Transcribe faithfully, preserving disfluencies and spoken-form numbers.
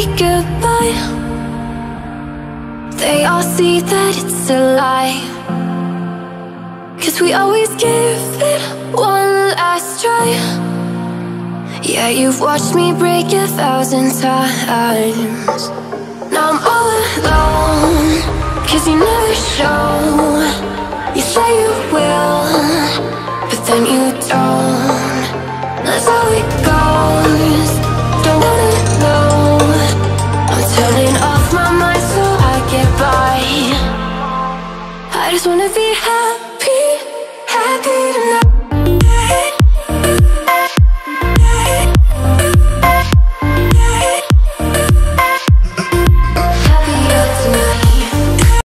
goodbye, they all see that it's a lie. 'Cause we always give it one last try. Yeah, you've watched me break a thousand times. Now I'm all alone, 'cause you never show. You say you will, but then you don't. That's how it goes, don't wanna know. I'm turning off my mind so I get by. I just wanna be happy.